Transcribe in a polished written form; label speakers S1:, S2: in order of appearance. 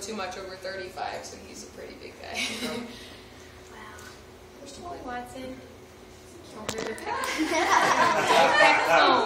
S1: too much over 35, so he's a pretty big guy.
S2: Wow.
S3: Watson.
S1: Oh.